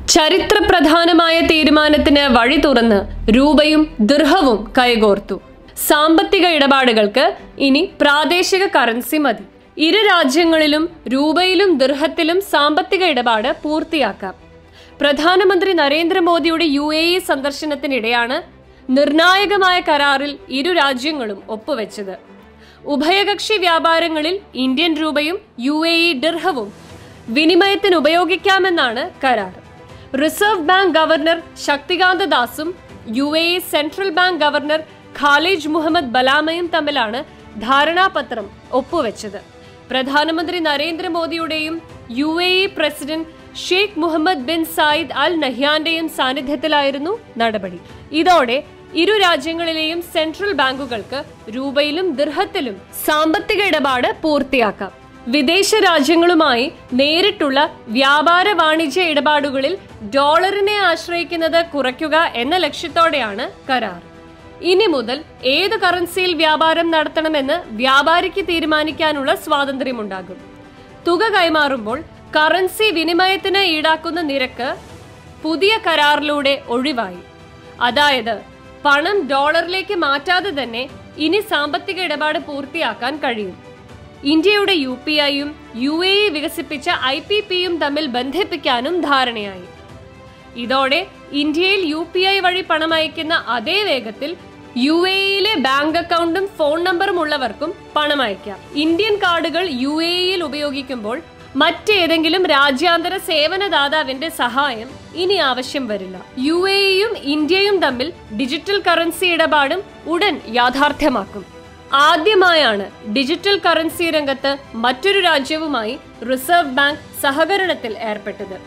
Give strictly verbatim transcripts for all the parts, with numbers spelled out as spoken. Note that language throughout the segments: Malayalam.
ചരിത്രപ്രധാനമായ തീരുമാനത്തിന് വഴി തുറന്ന് രൂപയും ദിർഹവും കൈകോർത്തു. സാമ്പത്തിക ഇടപാടുകൾക്ക് ഇനി പ്രാദേശിക കറൻസി മതി. ഇരു രാജ്യങ്ങളിലും രൂപയിലും ദിർഹത്തിലും സാമ്പത്തിക ഇടപാട് പൂർത്തിയാക്കാം. പ്രധാനമന്ത്രി നരേന്ദ്രമോദിയുടെ യു എ ഇ സന്ദർശനത്തിനിടെയാണ് നിർണായകമായ കരാറിൽ ഇരു രാജ്യങ്ങളും ഒപ്പുവെച്ചത്. ഉഭയകക്ഷി വ്യാപാരങ്ങളിൽ ഇന്ത്യൻ രൂപയും യു എ ഇ ദിർഹവും വിനിമയത്തിന് ഉപയോഗിക്കാമെന്നാണ് കരാർ. റിസർവ് ബാങ്ക് ഗവർണർ ശക്തികാന്ത ദാസും U A E central bank governor Khalid Muhammad ബലാമയും തമ്മിലാണ് ധാരണാപത്രം ഒപ്പുവെച്ചത്. പ്രധാനമന്ത്രി നരേന്ദ്രമോദിയുടെയും U A E president Sheikh Mohammed bin Zayed Al നഹ്യാന്റെയും സാന്നിധ്യത്തിലായിരുന്നു നടപടി. ഇതോടെ ഇരു രാജ്യങ്ങളിലെയും സെൻട്രൽ ബാങ്കുകൾക്ക് രൂപയിലും ദിർഹത്തിലും സാമ്പത്തിക ഇടപാട് പൂർത്തിയാക്കാം. വിദേശ രാജ്യങ്ങളുമായി നേരിട്ടുള്ള വ്യാപാര വാണിജ്യ ഇടപാടുകളിൽ ഡോളറിനെ ആശ്രയിക്കുന്നത് കുറയ്ക്കുക എന്ന ലക്ഷ്യത്തോടെയാണ് കരാർ. ഇനി മുതൽ ഏത് കറൻസിയിൽ വ്യാപാരം നടത്തണമെന്ന് വ്യാപാരിക്ക് തീരുമാനിക്കാനുള്ള സ്വാതന്ത്ര്യമുണ്ടാകും. തുക കൈമാറുമ്പോൾ കറൻസി വിനിമയത്തിന് ഈടാക്കുന്ന നിരക്ക് പുതിയ കരാറിലൂടെ ഒഴിവായി. അതായത് പണം ഡോളറിലേക്ക് മാറ്റാതെ തന്നെ ഇനി സാമ്പത്തിക ഇടപാട് പൂർത്തിയാക്കാൻ കഴിയും. ഇന്ത്യയുടെ യു പി ഐയും യു എ ഇ വികസിപ്പിച്ച ഐ പി പിയും തമ്മിൽ ബന്ധിപ്പിക്കാനും ധാരണയായി. ഇതോടെ ഇന്ത്യയിൽ യു പി ഐ വഴി പണം അയക്കുന്ന അതേ വേഗത്തിൽ യു എ ഇയിലെ ബാങ്ക് അക്കൗണ്ടും ഫോൺ നമ്പറും ഉള്ളവർക്കും പണം അയക്കാം. ഇന്ത്യൻ കാർഡുകൾ യു എ ഇയിൽ ഉപയോഗിക്കുമ്പോൾ മറ്റേതെങ്കിലും രാജ്യാന്തര സേവനദാതാവിന്റെ സഹായം ഇനി ആവശ്യം വരില്ല. യു എ ഇയും ഇന്ത്യയും തമ്മിൽ ഡിജിറ്റൽ കറൻസി ഇടപാടും ഉടൻ യാഥാർത്ഥ്യമാക്കും. ആദ്യമായാണ് ഡിജിറ്റൽ കറൻസി രംഗത്ത് മറ്റൊരു രാജ്യവുമായി റിസർവ് ബാങ്ക് സഹകരണത്തിൽ ഏർപ്പെട്ടത്.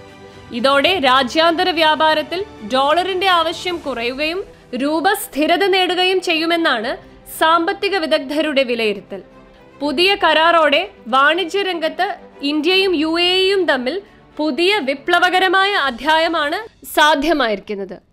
ഇതോടെ രാജ്യാന്തര വ്യാപാരത്തിൽ ഡോളറിന്റെ ആവശ്യം കുറയുകയും രൂപ സ്ഥിരത നേടുകയും ചെയ്യുമെന്നാണ് സാമ്പത്തിക വിദഗ്ധരുടെ വിലയിരുത്തൽ. പുതിയ കരാറോടെ വാണിജ്യ രംഗത്ത് ഇന്ത്യയും യു എ ഇയും തമ്മിൽ പുതിയ വിപ്ലവകരമായ അധ്യായമാണ് സാധ്യമായിരിക്കുന്നത്.